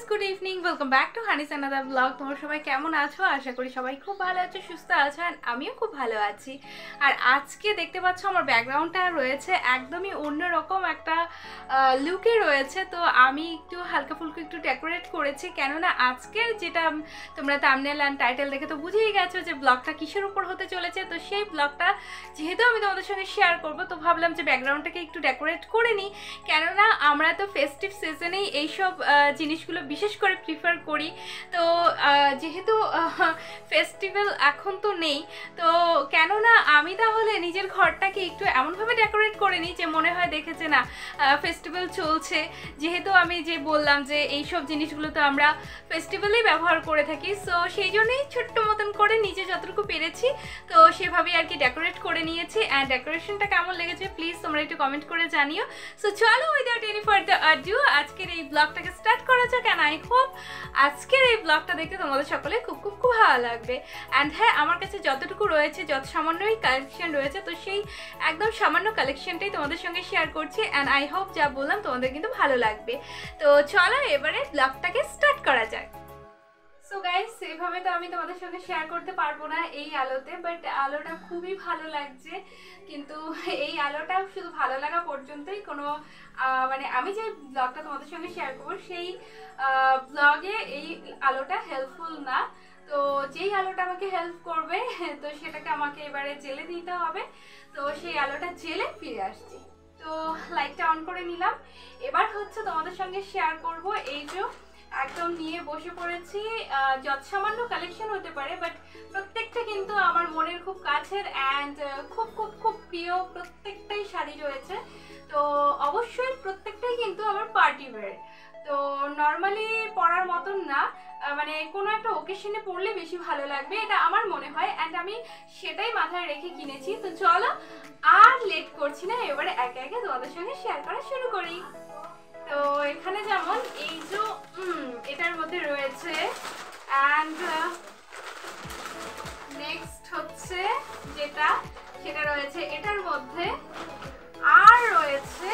Good evening, welcome back to Honey's another blog. তোমরা সবাই কেমন আছো? আশা করি সবাই খুব ভালো আছো, সুস্থ আছো, আর আমিও খুব ভালো আছি। আর আজকে দেখতে পাচ্ছ আমার ব্যাকগ্রাউন্ডটা রয়েছে একদমই অন্যরকম একটা লুকে রয়েছে। তো আমি একটু হালকা ফুলকা একটু ডেকোরেট করেছি, কেননা আজকের যেটা তোমরা থাম্বনেল অ্যান্ড টাইটেল দেখে তো বুঝেই গেছো যে ব্লগটা কিসের উপর হতে চলেছে। তো সেই ব্লগটা যেহেতু আমি তোমাদের সঙ্গে শেয়ার করবো, তো ভাবলাম যে ব্যাকগ্রাউন্ডটাকে একটু ডেকোরেট করে নিই, কেননা আমরা তো ফেস্টিভ সিজনেই এইসব জিনিসগুলো বিশেষ করে প্রিফার করি। তো যেহেতু ফেস্টিভ্যাল এখন তো নেই, তো কেননা আমি তাহলে নিজের ঘরটাকে একটু এমনভাবে ডেকোরেট করে নিই যে মনে হয় দেখেছে না ফেস্টিভ্যাল চলছে। যেহেতু আমি যে বললাম যে এইসব জিনিসগুলো তো আমরা ফেস্টিভ্যালেই ব্যবহার করে থাকি, সো সেই জন্যই ছোট্ট মতন করে নিজে যতটুকু পেরেছি তো সেভাবেই আর কি ডেকোরেট করে নিয়েছি। অ্যান্ড ডেকোরেশনটা কেমন লেগেছে প্লিজ তোমরা একটু কমেন্ট করে জানিও। সো চলো উইদাউট এনি ফার্দার আডু আজকের এই ব্লগটাকে স্টার্ট করা যাক। অ্যান্ড আই হোপ আজকের এই ব্লগটা দেখতে তোমাদের সকলে খুব খুব খুব ভালো লাগবে। অ্যান্ড হ্যাঁ, আমার কাছে যতটুকু রয়েছে, যত সামান্যই কালেকশন রয়েছে, তো সেই একদম সামান্য কালেকশনটাই তোমাদের সঙ্গে শেয়ার করছি। অ্যান্ড আই হোপ যা বললাম তোমাদের কিন্তু ভালো লাগবে। তো চলো এবারে ব্লগটাকে স্টার্ট করা যাক। সো গাইস, এইভাবে তো আমি তোমাদের সঙ্গে শেয়ার করতে পারবো না এই আলোতে, বাট আলোটা খুবই ভালো লাগছে। কিন্তু এই আলোটা শুধু ভালো লাগা পর্যন্তই, কোনো মানে আমি যে ব্লগটা তোমাদের সঙ্গে শেয়ার করবো সেই ব্লগে এই আলোটা হেল্পফুল না। তো যেই আলোটা আমাকে হেল্প করবে তো সেটাকে আমাকে এবারে জেলে দিতে হবে। তো সেই আলোটা জেলে ফিরে আসছি। তো লাইটটা অন করে নিলাম। এবার হচ্ছে তোমাদের সঙ্গে শেয়ার করব এই যে একদম নিয়ে বসে পড়েছি। যত সামান্য কালেকশন হতে পারে, বাট প্রত্যেকটা কিন্তু আমার মনের খুব কাছের অ্যান্ড খুব খুব খুব প্রিয় প্রত্যেকটাই শাড়ি রয়েছে। তো অবশ্যই প্রত্যেকটাই কিন্তু আমার পার্টি ওয়্যার। তো নর্মালি পরার মতন না, মানে কোনো একটা ওকেশনে পরলে বেশি ভালো লাগবে, এটা আমার মনে হয়। অ্যান্ড আমি সেটাই মাথায় রেখে কিনেছি। তো চলো আর লেট করছি না, এবারে একে একে তোমাদের সঙ্গে শেয়ার করা শুরু করি। তো এখানে যেমন এই যে এটার মধ্যে রয়েছে, অ্যান্ড নেক্সট হচ্ছে যেটা সেটা রয়েছে এটার মধ্যে, আর রয়েছে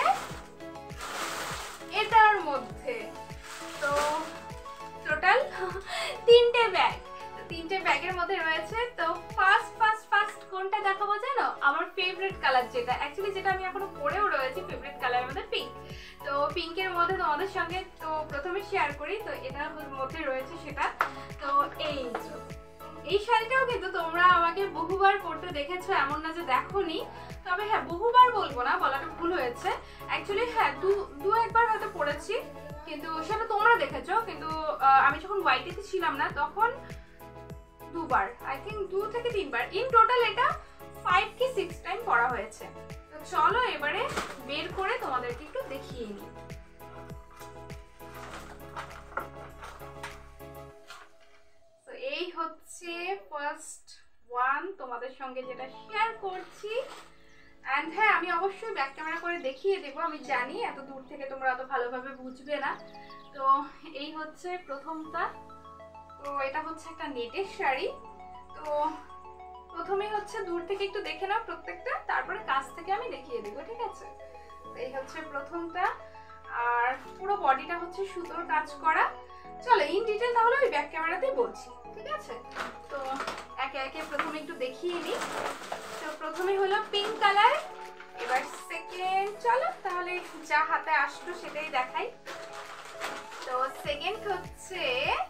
এটার মধ্যে। তো টোটাল তিনটে ব্যাগ, তিনটে ব্যাগের মধ্যে রয়েছে। তো ফার্স্ট কোনটা দেখাবো জানো? আমার ফেভারিট কালার, যেটা অ্যাকচুয়ালি যেটা আমি এখনো পরেও রয়েছে ফেভারিট কালারের মধ্যে পিঙ্ক। তো পিঙ্কের মধ্যে তোমাদের সঙ্গে তো প্রথমে শেয়ার করি। তো এটার মধ্যে রয়েছে সেটা। তো এই শাড়িটাও কিন্তু তোমরা আমাকে বহুবার পরতে দেখেছো, এমন না যে দেখোনি। তবে হ্যাঁ, বহুবার বলবো না, বলাটা ভুল হয়েছে। অ্যাকচুয়ালি হ্যাঁ, দু একবার হয়তো পরেছি, কিন্তু সেটা তোমরা দেখেছো। কিন্তু আমি যখন ওয়াইটিতে ছিলাম না তখন দুবার, আই থিঙ্ক 2 থেকে 3 বার, ইন টোটাল এটা 5 কি 6 টাইম পরা হয়েছে। তো চলো এবারে বের করে তোমাদেরকে একটু দেখিয়ে নিই। তো এই হচ্ছে ফার্স্ট ওয়ান তোমাদের সঙ্গে যেটা শেয়ার করছি। অ্যান্ড হ্যাঁ, আমি অবশ্যই ব্যাক ক্যামেরা করে দেখিয়ে দেবো, আমি জানি এত দূর থেকে তোমরা অত ভালোভাবে বুঝবে না। তো এই হচ্ছে প্রথমটা। তো এটা হচ্ছে একটা নেটের শাড়ি। তো প্রথমেই হচ্ছে দূর থেকে একটু দেখে নাও প্রত্যেকটা, তারপরে কাছ থেকে আমি দেখিয়ে দেবো, ঠিক আছে? তো এই হচ্ছে প্রথমটা, আর পুরো বডিটা হচ্ছে সুতোর কাজ করা। চলো ইন ডিটেল তাহলে ওই ব্যাক ক্যামেরাতেই বলছি, ঠিক আছে? তো একে একে প্রথমে একটু দেখিয়ে নিই। তো প্রথমে হলো পিঙ্ক কালার, এবার সেকেন্ড, চলো তাহলে যা হাতে আসলো সেটাই দেখাই। তো সেকেন্ড হচ্ছে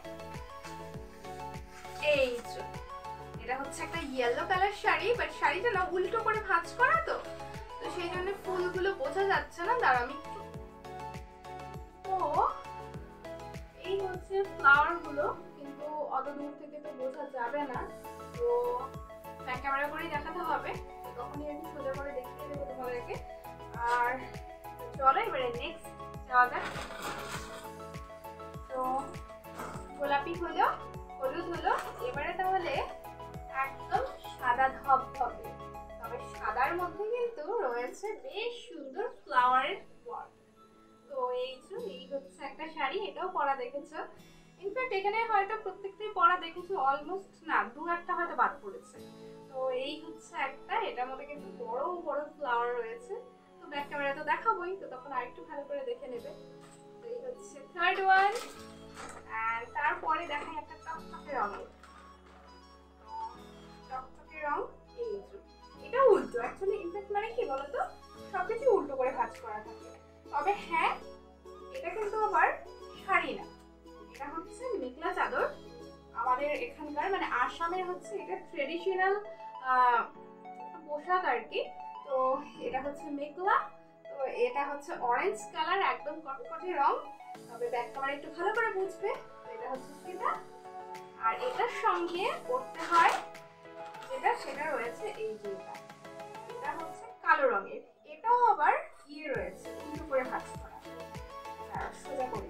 এই যে, এটা হচ্ছে একটা ইয়েলো কালার শাড়ি, বাট শাড়িটা না উল্টো করে ভাঁজ করা, তো সেই জন্য ফুলগুলো বোঝা যাচ্ছে না। দাঁড়া আমি একটু, তো এই হচ্ছে ফ্লাওয়ার গুলো, কিন্তু অত দূর থেকে তো বোঝা যাবে না, তো ব্যাক ক্যামেরা করেই দেখাতে হবে। তখনই আমি সোজা করে দেখিয়ে দেবো তোমাদেরকে। আর চলো এবারে নেক্সট যাওয়া যাক। তো গোলাপি হলো, হলুদ হলো, এবারে তাহলে একদম সাদা ধবধবে, তবে সাদার মধ্যে কিন্তু রয়েছে বেশ সুন্দর ফ্লাওয়ারের ওয়ার্ক। তো এই হচ্ছে একটা শাড়ি, এটাও পরা দেখেছো। ইনফ্যাক্ট এখানে হয়তো প্রত্যেকটাই পরা দেখেছো অলমোস্ট, না দু একটা হয়তো বাদ পড়েছে। তো এই হচ্ছে একটা, এটার মধ্যে কিন্তু বড় বড় ফ্লাওয়ার রয়েছে। তো ব্যাক ক্যামেরা তো দেখাবোই, তো তখন আরেকটু ভালো করে দেখে নেবে। তো এই হচ্ছে থার্ড ওয়ান। আর তারপরে দেখাই একটা চকচকে রঙের, চকচকে রং। এই যে এটা উল্টো, অ্যাকচুয়ালি ইনফ্যাক্ট মানে কি বলতো, সবকিছু উল্টো করে ভাঁজ করা থাকে। তবে হ্যাঁ, এটা কিন্তু আবার শাড়ি না, এটা হচ্ছে মেখলা চাদর। আমাদের এখানকার মানে আসামের হচ্ছে এটা ট্রেডিশনাল পোশাক আর কি। তো এটা হচ্ছে মেখলা। তো এটা হচ্ছে অরেঞ্জ কালার, একদম কটকটে রং। তবে ব্যাক ক্যামেরা একটু ভালো করে বুঝবে। তো এটা হচ্ছে সেটা, আর এটার সঙ্গে পরতে হয় যেটা, সেটা রয়েছে এই যে এটা হচ্ছে কালো রঙের। এটাও আবার ইয়ে রয়েছে, উল্টো করে ভাঁজ করা। সোজা করি,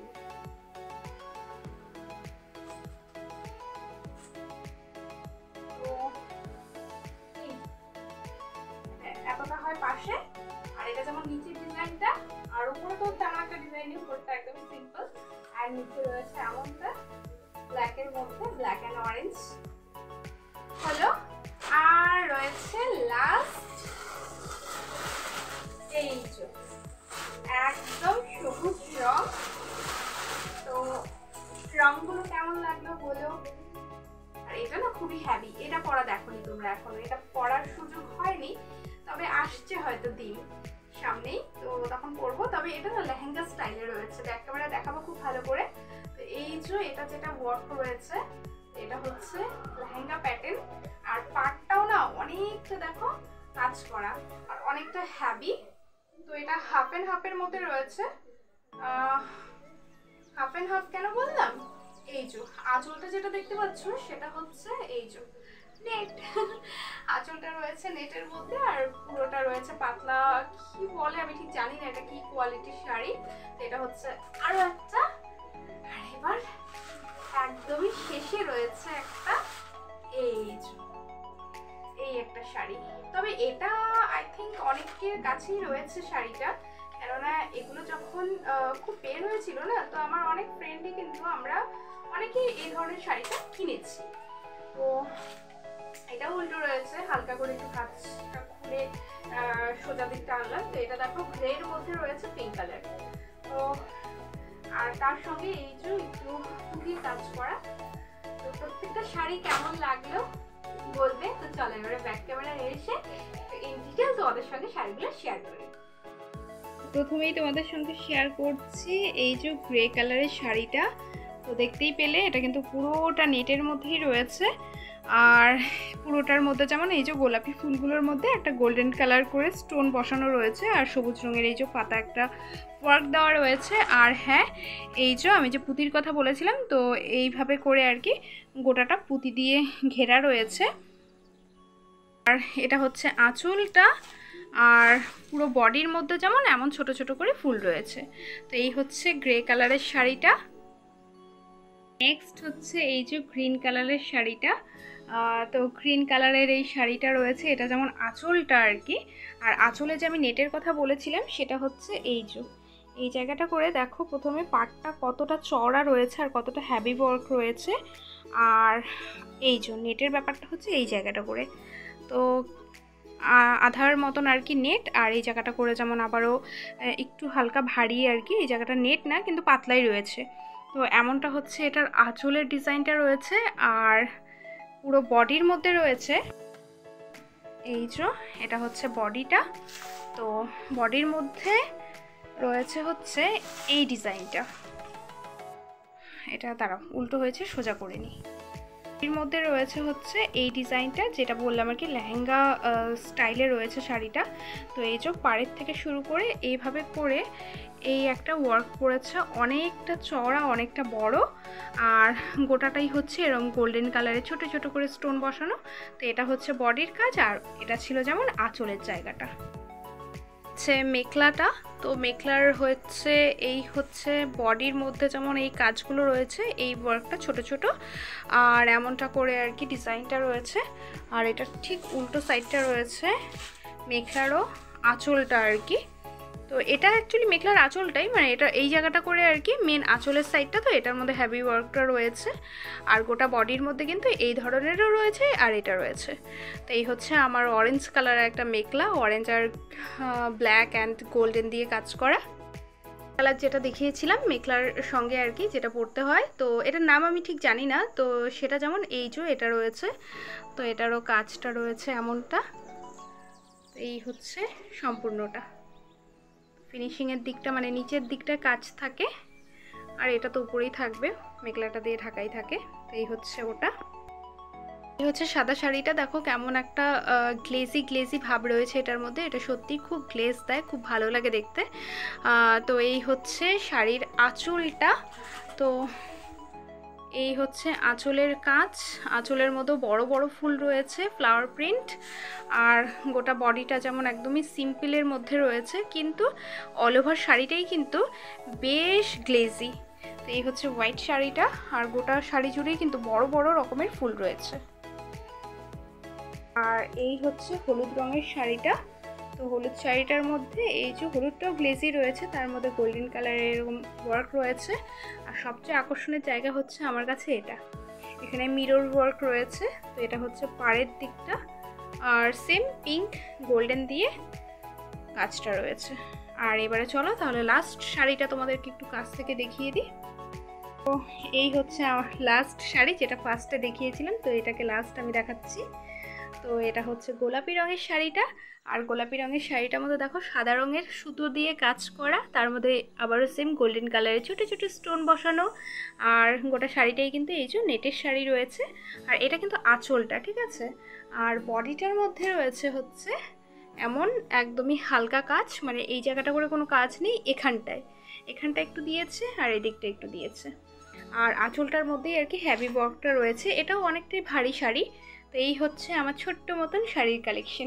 এতটা হয় পাশে। আর এটা যেমন নিচের ডিজাইনটা, আর উপরে তো তেমন একটা ডিজাইন নেই, উপরটা একদমই সিম্পল। আর নিচে রয়েছে এমনটা ব্ল্যাকের মধ্যে, ব্ল্যাক অ্যান্ড অরেঞ্জ হলো। আর রয়েছে লাস্ট এই যে একদম সবুজ রং। তো রংগুলো কেমন লাগলো বলো। আর এটা না খুবই হ্যাভি, এটা পরা দেখোনি তোমরা এখনো, এটা পরার সুযোগ হয়নি, তবে আসছে হয়তো দিন সামনেই, তো তখন পরবো। তবে এটা না লেহেঙ্গা স্টাইলে রয়েছে, ব্যাক ক্যামেরা দেখাবো খুব ভালো করে। তো এই যে এটা যেটা ওয়ার্ক রয়েছে, এটা হচ্ছে লেহেঙ্গা প্যাটার্ন। আর পাটটাও না অনেকটা দেখো কাজ করা, আর অনেকটা হ্যাভি। তো এটা হাফ অ্যান্ড হাফের মধ্যে রয়েছে। হাফ অ্যান্ড হাফ কেন বললাম, এই যে আঁচলটা যেটা দেখতে পাচ্ছ সেটা হচ্ছে এই যে নেট। আঁচলটা রয়েছে নেটের মধ্যে, আর পুরোটা রয়েছে পাতলা, কি বলে আমি ঠিক জানি না এটা কি কোয়ালিটির শাড়ি। এটা হচ্ছে আরো একটা। আর এবার একদমই শেষে রয়েছে একটা এই একটা শাড়ি। তবে এটা আই থিঙ্ক অনেকের কাছেই রয়েছে শাড়িটা, কেননা এগুলো যখন খুব বের হয়েছিল না, তো আমার অনেক ফ্রেন্ডই কিন্তু আমরা অনেকেই এই ধরনের শাড়িটা কিনেছি। তো এটা উল্টো রয়েছে, হালকা করে একটু কাজটা খুলে সোজা দিকটা আনলাম। তো এটা দেখো গ্রের মধ্যে রয়েছে পিঙ্ক কালার। তো আর তার সঙ্গে এই যে একটু খুবই কাজ করা। তো প্রত্যেকটা শাড়ি কেমন লাগলো বলবে। তো চলো এবারে ব্যাক ক্যামেরা এসে ইন ডিটেইলস তোমাদের সঙ্গে শাড়িগুলো শেয়ার করি। প্রথমেই তোমাদের সঙ্গে শেয়ার করছি এই যে গ্রে কালারের শাড়িটা। তো দেখতেই পেলে এটা কিন্তু পুরোটা নেটের মধ্যেই রয়েছে, আর পুরোটার মধ্যে যেমন এই যে গোলাপি ফুলগুলোর মধ্যে একটা গোল্ডেন কালার করে স্টোন বসানো রয়েছে, আর সবুজ রঙের এই যে পাতা একটা ওয়ার্ক দেওয়া রয়েছে। আর হ্যাঁ, এই যে আমি যে পুঁতির কথা বলেছিলাম, তো এইভাবে করে আর কি গোটাটা পুঁতি দিয়ে ঘেরা রয়েছে। আর এটা হচ্ছে আঁচলটা, আর পুরো বডির মধ্যে যেমন এমন ছোট ছোট করে ফুল রয়েছে। তো এই হচ্ছে গ্রে কালারের শাড়িটা। নেক্সট হচ্ছে এই যে গ্রিন কালারের শাড়িটা। তো গ্রিন কালারের এই শাড়িটা রয়েছে, এটা যেমন আঁচলটা আর কি। আর আঁচলে যে আমি নেটের কথা বলেছিলাম সেটা হচ্ছে এই জায়গাটা করে দেখো প্রথমে পাটটা কতটা চওড়া রয়েছে আর কতটা হ্যাভি ওয়ার্ক রয়েছে। আর এই যে নেটের ব্যাপারটা হচ্ছে এই জায়গাটা করে, তো আধার মতন আর কি নেট, আর এই জায়গাটা করে যেমন আবারও একটু হালকা ভারী আর কি। এই জায়গাটা নেট না কিন্তু পাতলাই রয়েছে। তো এমনটা হচ্ছে এটার আঁচলের ডিজাইনটা রয়েছে, আর পুরো বডির মধ্যে রয়েছে এই যে এটা হচ্ছে বডিটা। তো বডির মধ্যে রয়েছে হচ্ছে এই ডিজাইনটা। এটা দাঁড়াও উল্টো হয়েছে, সোজা করে নিই। এর মধ্যে রয়েছে হচ্ছে এই ডিজাইনটা, যেটা বললাম আর কি লেহেঙ্গা স্টাইলে রয়েছে শাড়িটা। তো এই যে পাড়ের থেকে শুরু করে এইভাবে করে এই একটা ওয়ার্ক করেছে, অনেকটা চওড়া অনেকটা বড়, আর গোটাটাই হচ্ছে এরকম গোল্ডেন কালারের ছোট ছোট করে স্টোন বসানো। তো এটা হচ্ছে বডির কাজ, আর এটা ছিল যেমন আঁচলের জায়গাটা। হচ্ছে মেখলাটা, তো মেখলার হচ্ছে এই হচ্ছে বডির মধ্যে যেমন এই কাজগুলো রয়েছে, এই ওয়ার্কটা ছোট ছোট, আর এমনটা করে আর কি ডিজাইনটা রয়েছে। আর এটা ঠিক উল্টো সাইডটা রয়েছে মেখলারও আঁচলটা আর কি। তো এটা অ্যাকচুয়ালি মেখলার আঁচলটাই, মানে এটা এই জায়গাটা করে আর কি মেন আঁচলের সাইডটা। তো এটার মধ্যে হেভি ওয়ার্কটা রয়েছে, আর গোটা বডির মধ্যে কিন্তু এই ধরনেরও রয়েছে, আর এটা রয়েছে। তো এই হচ্ছে আমার অরেঞ্জ কালারের একটা মেখলা, অরেঞ্জ আর ব্ল্যাক অ্যান্ড গোল্ডেন দিয়ে কাজ করা। কালার যেটা দেখিয়েছিলাম মেখলার সঙ্গে আর কি, যেটা পরতে হয়, তো এটার নাম আমি ঠিক জানি না। তো সেটা যেমন এই যে এটা রয়েছে, তো এটারও কাজটা রয়েছে এমনটা। এই হচ্ছে সম্পূর্ণটা, ফিনিশিংয়ের দিকটা মানে নিচের দিকটা কাজ থাকে, আর এটা তো উপরেই থাকবে, মেখলাটা দিয়ে ঢাকাই থাকে। তো এই হচ্ছে ওটা। এই হচ্ছে সাদা শাড়িটা, দেখো কেমন একটা গ্লেজি ভাব রয়েছে এটার মধ্যে। এটা সত্যি খুব গ্লেজ দেয়, খুব ভালো লাগে দেখতে। তো এই হচ্ছে শাড়ির আঁচলটা। তো এই হচ্ছে আঁচলের কাজ, আঁচলের মধ্যে বড় বড় ফুল রয়েছে, ফ্লাওয়ার প্রিন্ট। আর গোটা বডিটা যেমন একদমই সিম্পলের মধ্যে রয়েছে, কিন্তু অল ওভার শাড়িটাই কিন্তু বেশ গ্লেজি। তো এই হচ্ছে হোয়াইট শাড়িটা, আর গোটা শাড়ি জুড়েই কিন্তু বড় বড় রকমের ফুল রয়েছে। আর এই হচ্ছে হলুদ রঙের শাড়িটা। তো হলুদ শাড়িটার মধ্যে এই যে হলুদটাও গ্লেজি রয়েছে, তার মধ্যে গোল্ডেন কালারের এরকম ওয়ার্ক রয়েছে। আর সবচেয়ে আকর্ষণের জায়গা হচ্ছে আমার কাছে এটা, এখানে মিরর ওয়ার্ক রয়েছে। তো এটা হচ্ছে পাড়ের দিকটা, আর সেম পিঙ্ক গোল্ডেন দিয়ে কাজটা রয়েছে। আর এবারে চলো তাহলে লাস্ট শাড়িটা তোমাদেরকে একটু কাছ থেকে দেখিয়ে দিই। তো এই হচ্ছে আমার লাস্ট শাড়ি, যেটা ফার্স্টে দেখিয়েছিলাম, তো এটাকে লাস্ট আমি দেখাচ্ছি। তো এটা হচ্ছে গোলাপি রঙের শাড়িটা। আর গোলাপি রঙের শাড়িটার মধ্যে দেখো সাদা রঙের সুতো দিয়ে কাজ করা, তার মধ্যে আবারও সেম গোল্ডেন কালারের ছোটো ছোটো স্টোন বসানো। আর গোটা শাড়িটাই কিন্তু এই যে নেটের শাড়ি রয়েছে। আর এটা কিন্তু আঁচলটা, ঠিক আছে। আর বডিটার মধ্যে রয়েছে হচ্ছে এমন একদমই হালকা কাজ, মানে এই জায়গাটা করে কোনো কাজ নেই, এখানটা একটু দিয়েছে, আর এই দিকটা একটু দিয়েছে। আর আঁচলটার মধ্যেই আর কি হ্যাভি ওয়ার্কটা রয়েছে, এটাও অনেকটাই ভারী শাড়ি। তো এই হচ্ছে আমার ছোট্ট মতন শাড়ির কালেকশন।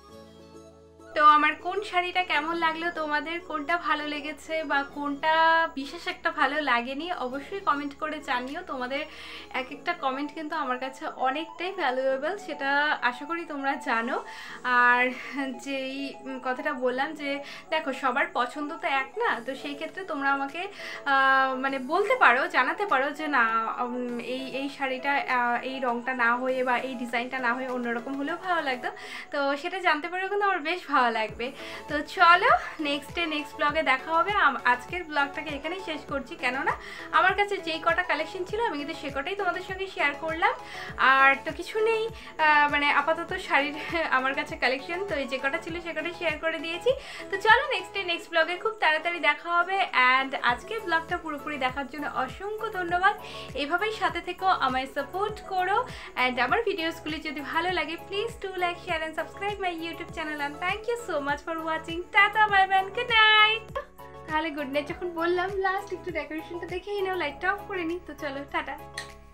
তো আমার কোন শাড়িটা কেমন লাগলো, তোমাদের কোনটা ভালো লেগেছে বা কোনটা বিশেষ একটা ভালো লাগেনি, অবশ্যই কমেন্ট করে জানিও। তোমাদের এক একটা কমেন্ট কিন্তু আমার কাছে অনেকটাই ভ্যালুয়েবল, সেটা আশা করি তোমরা জানো। আর যেই কথাটা বললাম যে দেখো সবার পছন্দ তো এক না, তো সেই ক্ষেত্রে তোমরা আমাকে মানে বলতে পারো, জানাতে পারো যে না এই শাড়িটা এই রঙটা না হয়ে বা এই ডিজাইনটা না হয়ে অন্যরকম হলেও ভালো লাগতো। তো সেটা জানতে পারো, কিন্তু আমার বেশ ভালো লাগবে। তো চলো নেক্সট ব্লগে দেখা হবে। আজকের ব্লগটাকে এখানেই শেষ করছি, কেননা আমার কাছে যেই কটা কালেকশন ছিল আমি কিন্তু সে কটাই তোমাদের সঙ্গে শেয়ার করলাম। আর তো কিছু নেই, মানে আপাতত শাড়ির আমার কাছে কালেকশন তো এই যে কটা ছিল সে কটাই শেয়ার করে দিয়েছি। তো চলো নেক্সট ব্লগে খুব তাড়াতাড়ি দেখা হবে। অ্যান্ড আজকের ব্লগটা পুরোপুরি দেখার জন্য অসংখ্য ধন্যবাদ। এভাবেই সাথে থেকো, আমায় সাপোর্ট করো। অ্যান্ড আমার ভিডিওসগুলি যদি ভালো লাগে please do like, share and subscribe my YouTube channel. And thank you so much for watching. Tata, bye bye, good night. তাহলে গুড নাইট যখন বললাম, লাস্ট একটু ডেকোরেশনটা দেখেই নাও, লাইটটা অফ করে নিই। তো চলো টাটা।